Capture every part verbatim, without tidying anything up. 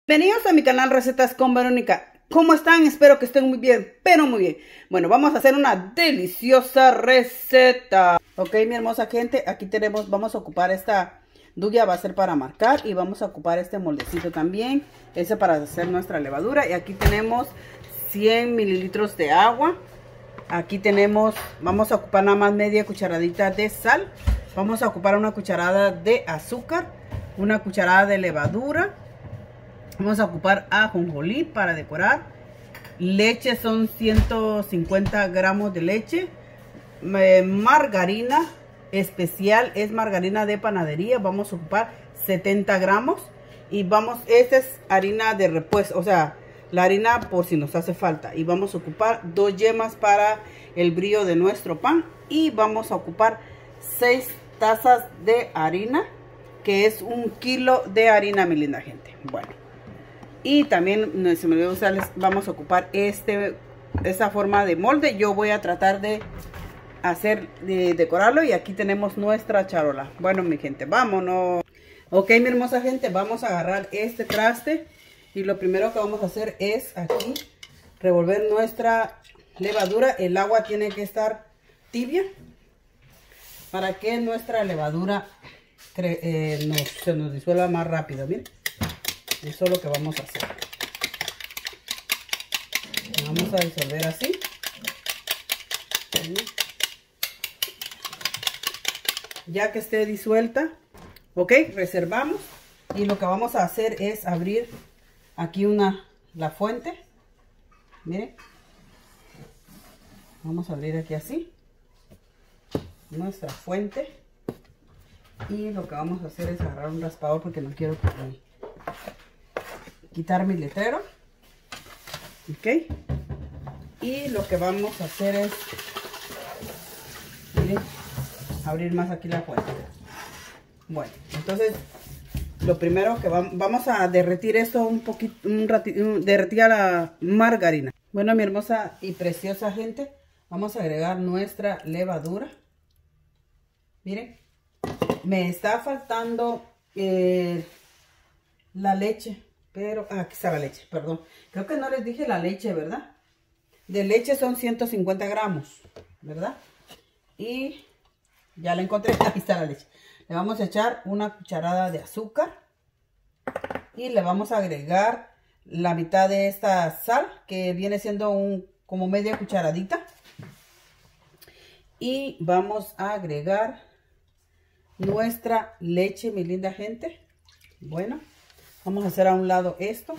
Bienvenidos a mi canal Recetas con Verónica. ¿Cómo están? Espero que estén muy bien, pero muy bien. Bueno, vamos a hacer una deliciosa receta. Ok, mi hermosa gente, aquí tenemos, vamos a ocupar esta duya, va a ser para marcar. Y vamos a ocupar este moldecito también, ese para hacer nuestra levadura. Y aquí tenemos cien mililitros de agua. Aquí tenemos, vamos a ocupar nada más media cucharadita de sal. Vamos a ocupar una cucharada de azúcar, una cucharada de levadura. Vamos a ocupar ajonjolí para decorar. Leche son ciento cincuenta gramos de leche. Eh, margarina especial, es margarina de panadería. Vamos a ocupar setenta gramos. Y vamos, esta es harina de repuesto, o sea, la harina por si nos hace falta. Y vamos a ocupar dos yemas para el brillo de nuestro pan. Y vamos a ocupar seis tazas de harina, que es un kilo de harina, mi linda gente. Bueno. Y también, no se me olvidó usarles, vamos a ocupar este, esta forma de molde. Yo voy a tratar de hacer, de decorarlo. Y aquí tenemos nuestra charola. Bueno, mi gente, vámonos. Ok, mi hermosa gente, vamos a agarrar este traste. Y lo primero que vamos a hacer es aquí revolver nuestra levadura. El agua tiene que estar tibia para que nuestra levadura eh, nos, se nos disuelva más rápido. Miren. Eso es lo que vamos a hacer. Vamos a disolver así. Ya que esté disuelta, ok, reservamos. Y lo que vamos a hacer es abrir aquí una, la fuente. Miren. Vamos a abrir aquí así nuestra fuente. Y lo que vamos a hacer es agarrar un raspador porque no quiero que me quitar mi letrero. Ok, y lo que vamos a hacer es, miren, abrir más aquí la fuente. Bueno, entonces lo primero que vamos, vamos a derretir esto un poquito, un ratito, derretir a la margarina. Bueno, mi hermosa y preciosa gente, vamos a agregar nuestra levadura. Miren, me está faltando eh, la leche. Pero, ah, aquí está la leche, perdón. Creo que no les dije la leche, ¿verdad? De leche son ciento cincuenta gramos, ¿verdad? Y ya la encontré, aquí está la leche. Le vamos a echar una cucharada de azúcar. Y le vamos a agregar la mitad de esta sal, que viene siendo un, como media cucharadita. Y vamos a agregar nuestra leche, mi linda gente. Bueno. Vamos a hacer a un lado esto.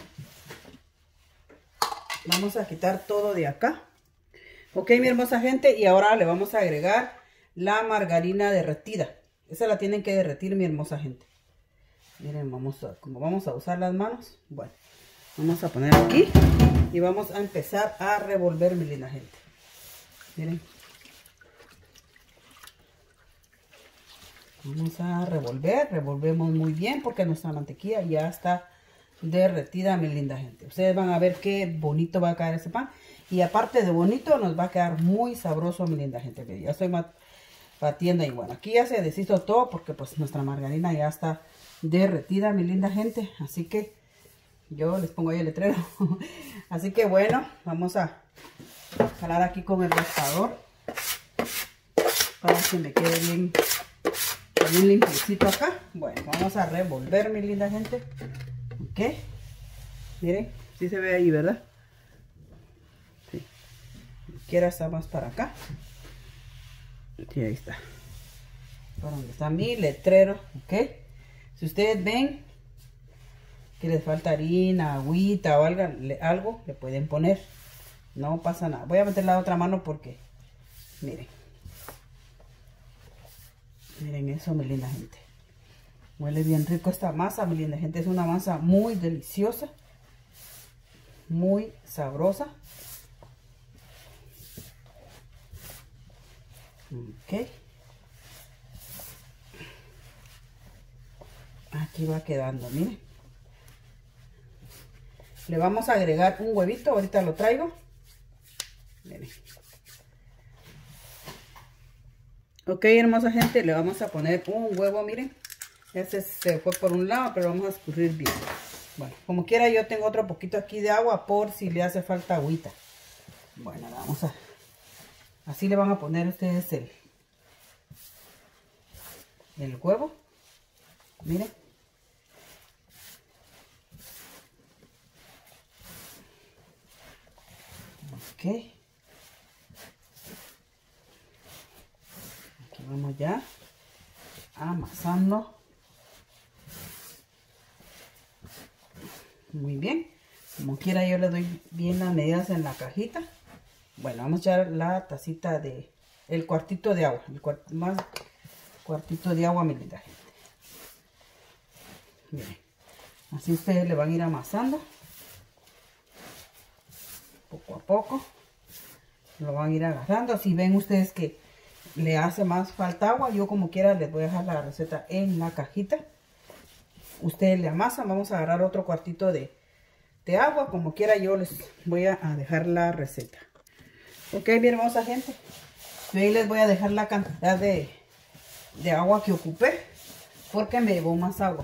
Vamos a quitar todo de acá. Ok, mi hermosa gente. Y ahora le vamos a agregar la margarina derretida. Esa la tienen que derretir, mi hermosa gente. Miren, vamos a, como vamos a usar las manos. Bueno, vamos a poner aquí. Y vamos a empezar a revolver, mi linda gente. Miren. Vamos a revolver, revolvemos muy bien porque nuestra mantequilla ya está derretida, mi linda gente. Ustedes van a ver qué bonito va a quedar ese pan. Y aparte de bonito, nos va a quedar muy sabroso, mi linda gente. Ya estoy batiendo y bueno, aquí ya se deshizo todo porque pues nuestra margarina ya está derretida, mi linda gente. Así que yo les pongo ahí el letrero. Así que bueno, vamos a jalar aquí con el raspador para que me quede bien. Un limpiecito acá. Bueno, vamos a revolver, mi linda gente. Ok. Miren, sí se ve ahí, ¿verdad? Sí. Quiera está más para acá. Sí, ahí está. Por donde está mi letrero. Ok. Si ustedes ven que les falta harina, agüita o algo, le, algo, le pueden poner. No pasa nada. Voy a meter la otra mano porque, miren. Miren eso, mi linda gente. Huele bien rico esta masa, mi linda gente. Es una masa muy deliciosa. Muy sabrosa. Ok. Aquí va quedando, miren. Le vamos a agregar un huevito. Ahorita lo traigo. Miren. Ok, hermosa gente, le vamos a poner un huevo, miren. Ese se fue por un lado, pero vamos a escurrir bien. Bueno, como quiera yo tengo otro poquito aquí de agua por si le hace falta agüita. Bueno, vamos a... Así le van a poner ustedes el, el huevo. Miren. Ok. Aquí vamos ya amasando. Muy bien. Como quiera yo le doy bien las medidas en la cajita. Bueno, vamos a echar la tacita de... El cuartito de agua. El cuart, más cuartito de agua, mi linda gente. Miren. Así ustedes le van a ir amasando. Poco a poco. Lo van a ir agarrando. Si ven ustedes que le hace más falta agua, yo como quiera les voy a dejar la receta en la cajita. Ustedes le amasan. Vamos a agarrar otro cuartito de, de agua. Como quiera yo les voy a dejar la receta. Ok, mi hermosa gente. Yo ahí les voy a dejar la cantidad de, de agua que ocupé. Porque me llevó más agua.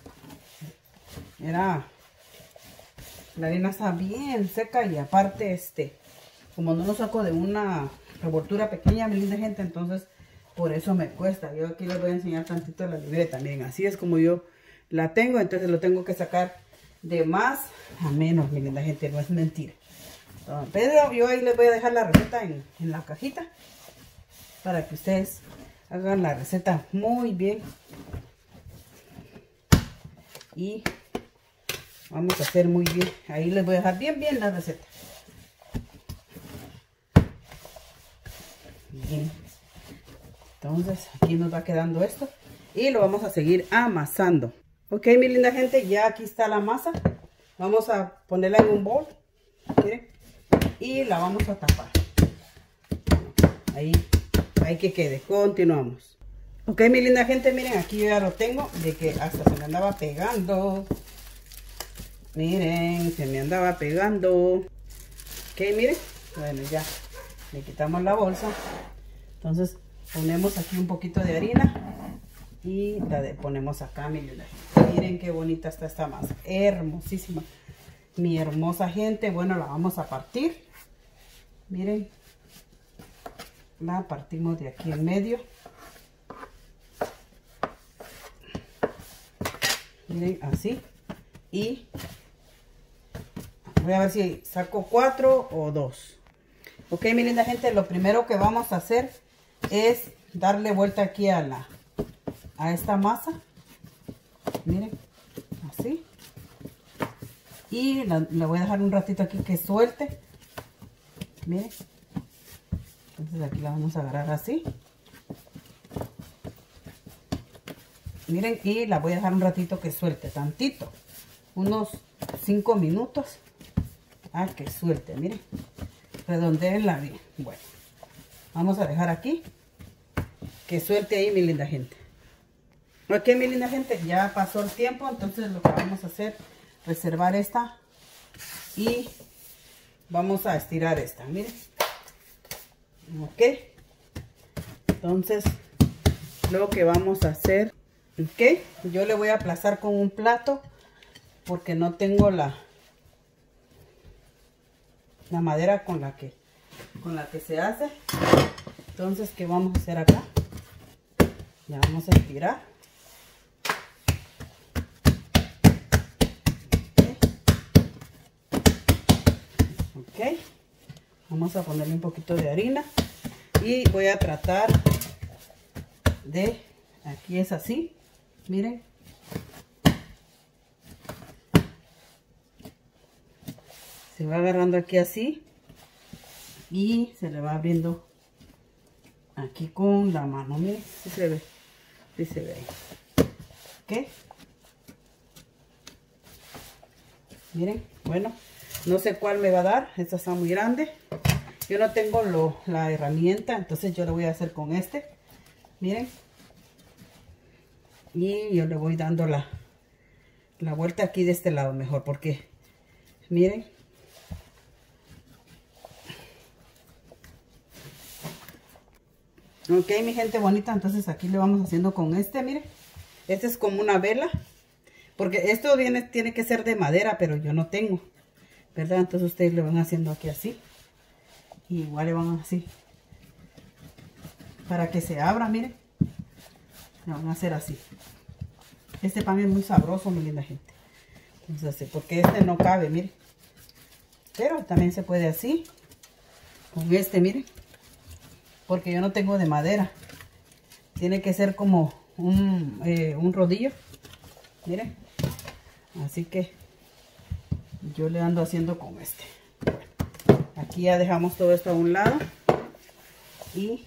Era... La harina está bien seca y aparte este... Como no lo saco de una revoltura pequeña, mi linda gente, entonces por eso me cuesta. Yo aquí les voy a enseñar tantito la libreta. Miren, así es como yo la tengo. Entonces lo tengo que sacar de más a menos, mi linda gente. No es mentira. Pero yo ahí les voy a dejar la receta en, en la cajita. Para que ustedes hagan la receta muy bien. Y vamos a hacer muy bien. Ahí les voy a dejar bien, bien la receta. Bien. Entonces aquí nos va quedando esto. Y lo vamos a seguir amasando. Ok, mi linda gente, ya aquí está la masa. Vamos a ponerla en un bol. ¿Miren? Y la vamos a tapar. Ahí, ahí que quede. Continuamos. Ok, mi linda gente, miren, aquí yo ya lo tengo. De que hasta se me andaba pegando. Miren, se me andaba pegando. Ok, miren. Bueno, ya le quitamos la bolsa. Entonces ponemos aquí un poquito de harina. Y la de, ponemos acá, mi linda gente. Miren qué bonita está esta masa. Hermosísima. Mi hermosa gente. Bueno, la vamos a partir. Miren, la partimos de aquí en medio. Miren, así. Y voy a ver si saco cuatro o dos. Ok, mi linda gente, lo primero que vamos a hacer es darle vuelta aquí a la a esta masa. Miren, así. Y la, la voy a dejar un ratito aquí que suelte. Miren, entonces aquí la vamos a agarrar así. Miren, y la voy a dejar un ratito que suelte, tantito, unos cinco minutos a que suelte. Miren, redondeenla bien. Bueno, vamos a dejar aquí que suelte ahí, mi linda gente. Ok, mi linda gente, ya pasó el tiempo, entonces lo que vamos a hacer, reservar esta y vamos a estirar esta, miren. Ok. Entonces, lo que vamos a hacer, ok, yo le voy a aplastar con un plato porque no tengo la la madera con la que con la que se hace. Entonces, ¿qué vamos a hacer acá? Ya vamos a estirar. Ok, vamos a ponerle un poquito de harina y voy a tratar de, aquí es así, miren, se va agarrando aquí así y se le va abriendo aquí con la mano. Miren, si se ve, si se ve ahí. Ok, miren, bueno, no sé cuál me va a dar, esta está muy grande. Yo no tengo lo, la herramienta, entonces yo lo voy a hacer con este. Miren. Y yo le voy dando la, la vuelta aquí de este lado mejor, porque miren. Ok, mi gente bonita, entonces aquí le vamos haciendo con este, miren. Este es como una vela. Porque esto viene, tiene que ser de madera, pero yo no tengo, ¿verdad? Entonces ustedes le van haciendo aquí así. Y igual le van así. Para que se abra, miren. Le van a hacer así. Este pan es muy sabroso, mi linda gente. Entonces, porque este no cabe, miren. Pero también se puede así. Con este, miren. Porque yo no tengo de madera. Tiene que ser como un, eh, un rodillo. Miren. Así que yo le ando haciendo con este. Bueno, aquí ya dejamos todo esto a un lado. Y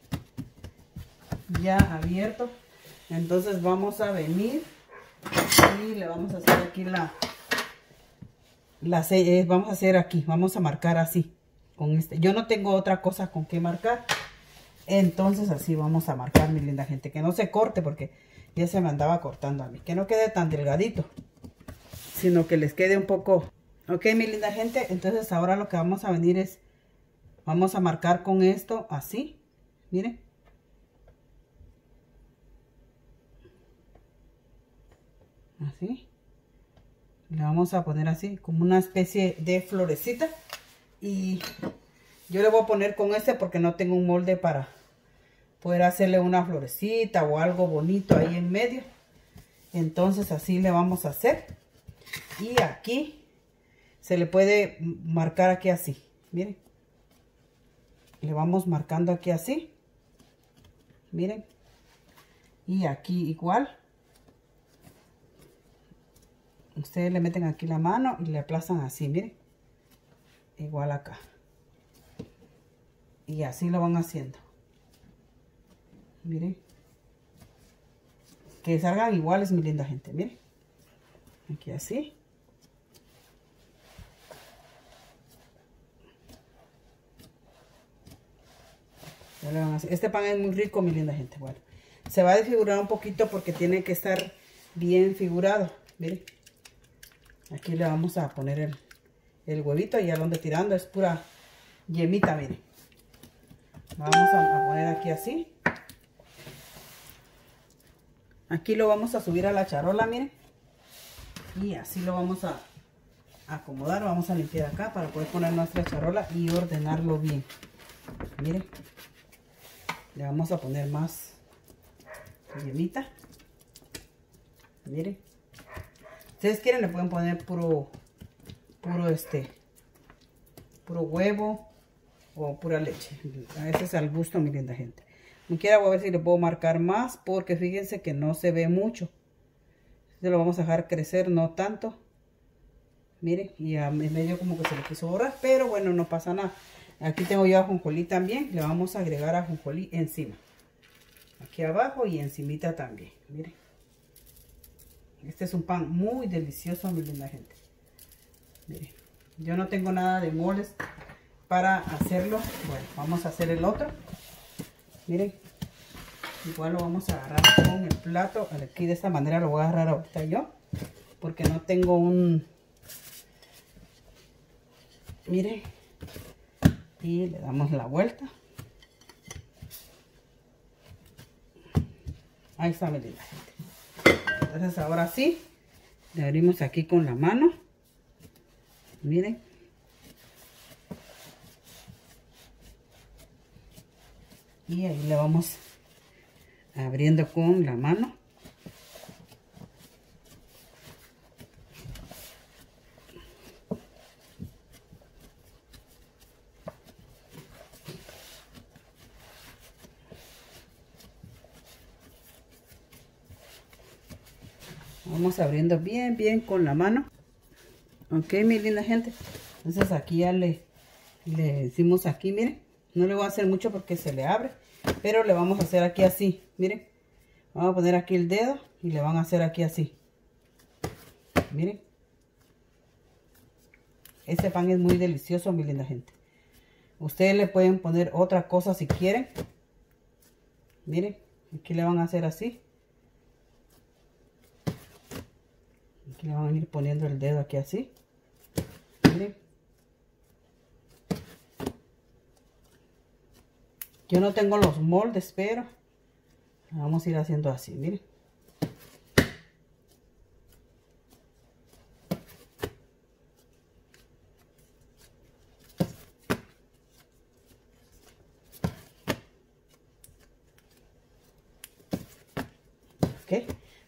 ya abierto. Entonces vamos a venir y le vamos a hacer aquí la, la eh, vamos a hacer aquí, vamos a marcar así con este. Yo no tengo otra cosa con que marcar, entonces así vamos a marcar, mi linda gente, que no se corte porque ya se me andaba cortando a mí, que no quede tan delgadito, sino que les quede un poco. Ok, mi linda gente, entonces ahora lo que vamos a venir es, vamos a marcar con esto así, miren. Así. Le vamos a poner así, como una especie de florecita. Y yo le voy a poner con este porque no tengo un molde para poder hacerle una florecita o algo bonito ahí en medio. Entonces así le vamos a hacer. Y aquí se le puede marcar aquí así. Miren. Le vamos marcando aquí así. Miren. Y aquí igual. Ustedes le meten aquí la mano y le aplazan así, miren. Igual acá. Y así lo van haciendo. Miren. Que salgan iguales, mi linda gente, miren. Aquí así. Ya le van a hacer. Este pan es muy rico, mi linda gente. Bueno, se va a desfigurar un poquito porque tiene que estar bien figurado. Miren. Aquí le vamos a poner el, el huevito y ya lo ando tirando. Es pura yemita, miren. Vamos a, a poner aquí así. Aquí lo vamos a subir a la charola, miren. Y así lo vamos a acomodar. Vamos a limpiar acá para poder poner nuestra charola y ordenarlo bien. Miren. Le vamos a poner más yemita. Miren. Si ustedes quieren le pueden poner puro, puro este, puro huevo o pura leche. Ese es al gusto, mi linda gente. Me quiera voy a ver si le puedo marcar más porque fíjense que no se ve mucho. Se lo vamos a dejar crecer, no tanto. Miren, y a medio como que se le quiso borrar, pero bueno, no pasa nada. Aquí tengo yo ajonjolí también, le vamos a agregar ajonjolí encima. Aquí abajo y encimita también, miren. Este es un pan muy delicioso, mi linda gente. Miren, yo no tengo nada de moles para hacerlo. Bueno, vamos a hacer el otro. Miren, igual lo vamos a agarrar con el plato. Aquí de esta manera lo voy a agarrar ahorita yo, porque no tengo un... Miren, y le damos la vuelta. Ahí está, mi linda gente. Entonces ahora sí, le abrimos aquí con la mano. Miren. Y ahí le vamos abriendo con la mano. Vamos abriendo bien, bien con la mano. Ok, mi linda gente. Entonces aquí ya le, le decimos aquí, miren. No le voy a hacer mucho porque se le abre. Pero le vamos a hacer aquí así, miren. Vamos a poner aquí el dedo y le van a hacer aquí así. Miren. Este pan es muy delicioso, mi linda gente. Ustedes le pueden poner otra cosa si quieren. Miren, aquí le van a hacer así. Aquí le van a ir poniendo el dedo aquí así. Miren. Yo no tengo los moldes, pero vamos a ir haciendo así, miren.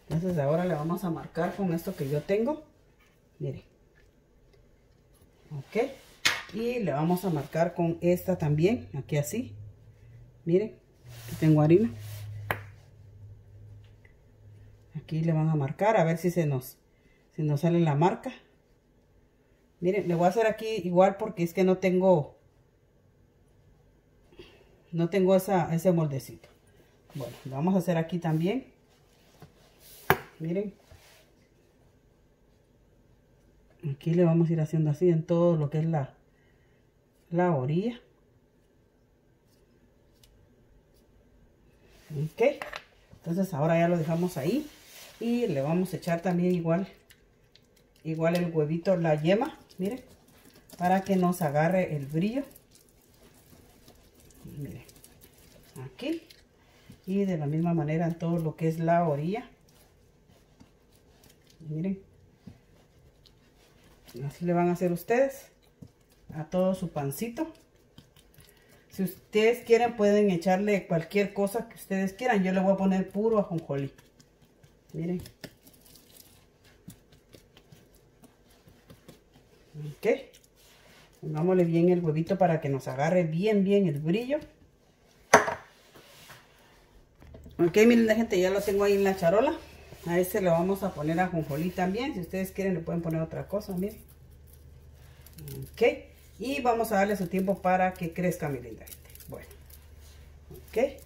Entonces ahora le vamos a marcar con esto que yo tengo. Miren. Ok. Y le vamos a marcar con esta también. Aquí así. Miren. Aquí tengo harina. Aquí le van a marcar a ver si se nos, si nos sale la marca. Miren, le voy a hacer aquí igual porque es que no tengo, no tengo esa, ese moldecito. Bueno, lo vamos a hacer aquí también. Miren. Aquí le vamos a ir haciendo así en todo lo que es la, la orilla. Ok. Entonces ahora ya lo dejamos ahí. Y le vamos a echar también igual, igual el huevito, la yema, miren, para que nos agarre el brillo. Miren, aquí. Y de la misma manera en todo lo que es la orilla. Miren. Así le van a hacer ustedes a todo su pancito. Si ustedes quieren pueden echarle cualquier cosa que ustedes quieran. Yo le voy a poner puro ajonjolí. Miren. Ok. Pongámosle bien el huevito para que nos agarre bien, bien el brillo. Ok, miren la gente, ya lo tengo ahí en la charola. A este le vamos a poner ajonjolí también. Si ustedes quieren le pueden poner otra cosa, miren. Ok. Y vamos a darle su tiempo para que crezca, mi linda gente. Bueno. Ok.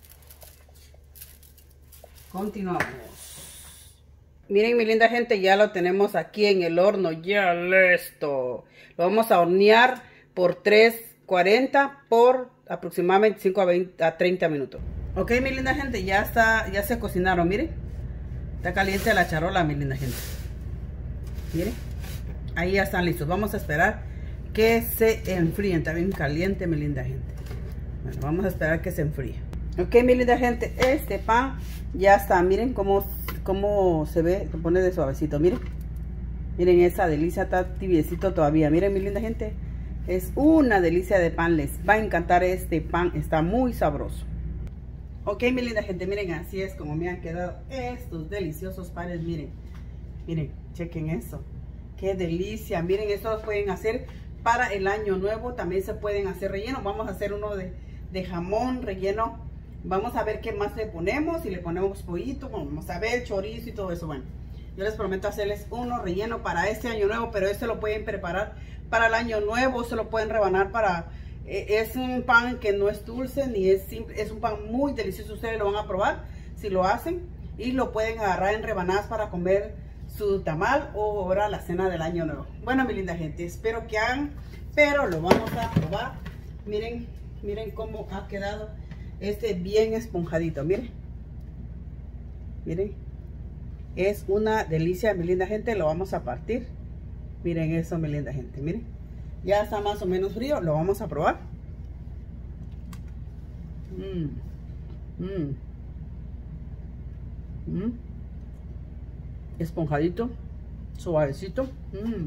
Continuamos. Miren mi linda gente, ya lo tenemos aquí en el horno, ya listo. Lo vamos a hornear por trescientos cuarenta por aproximadamente cinco a veinte a treinta minutos. Ok mi linda gente, ya está, ya se cocinaron, miren. Está caliente la charola, mi linda gente. Miren, ahí ya están listos. Vamos a esperar que se enfríen. Está bien caliente, mi linda gente. Bueno, vamos a esperar que se enfríe. Ok mi linda gente, este pan ya está. Miren cómo, cómo se ve, se pone de suavecito, miren. Miren esa delicia, está tibiecito todavía. Miren mi linda gente, es una delicia de pan. Les va a encantar este pan, está muy sabroso. Ok mi linda gente, miren así es como me han quedado estos deliciosos panes. Miren, miren, chequen eso. Qué delicia, miren, estos pueden hacer para el año nuevo. También se pueden hacer relleno. Vamos a hacer uno de, de jamón relleno. Vamos a ver qué más le ponemos. Si le ponemos pollito, vamos a ver chorizo y todo eso. Bueno, yo les prometo hacerles uno relleno para este año nuevo, pero este lo pueden preparar para el año nuevo. Se lo pueden rebanar para... Eh, es un pan que no es dulce ni es simple. Es un pan muy delicioso. Ustedes lo van a probar si lo hacen. Y lo pueden agarrar en rebanadas para comer su tamal o ahora la cena del año nuevo. Bueno mi linda gente, espero que hagan, pero lo vamos a probar. Miren, miren cómo ha quedado este bien esponjadito, miren. Miren, es una delicia mi linda gente. Lo vamos a partir. Miren eso mi linda gente, miren. Ya está más o menos frío, lo vamos a probar. Mmm, mmm, mmm. Esponjadito, suavecito. Mmm.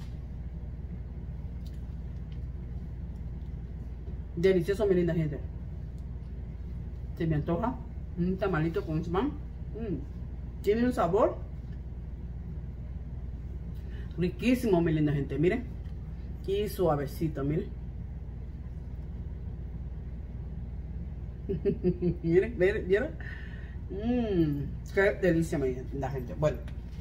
Delicioso mi linda gente. Se me antoja un tamalito con pan. Mmm. Tiene un sabor riquísimo mi linda gente, miren. Y suavecito, miren. Miren, miren, ¿vieron? Mmm, qué delicia mi linda gente. Bueno,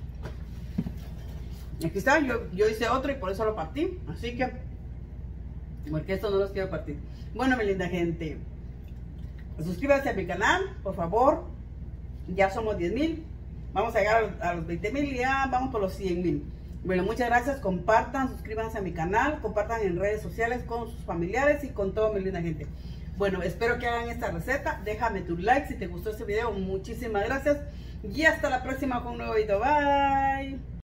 aquí está, yo, yo hice otro y por eso lo partí. Así que, porque esto no los quiero partir. Bueno mi linda gente, suscríbanse a mi canal, por favor. Ya somos diez mil. Vamos a llegar a los veinte mil y ya vamos por los cien mil. Bueno, muchas gracias. Compartan, suscríbanse a mi canal, compartan en redes sociales con sus familiares y con toda mi linda gente. Bueno, espero que hagan esta receta. Déjame tu like si te gustó este video. Muchísimas gracias. Y hasta la próxima con un nuevo video. Bye.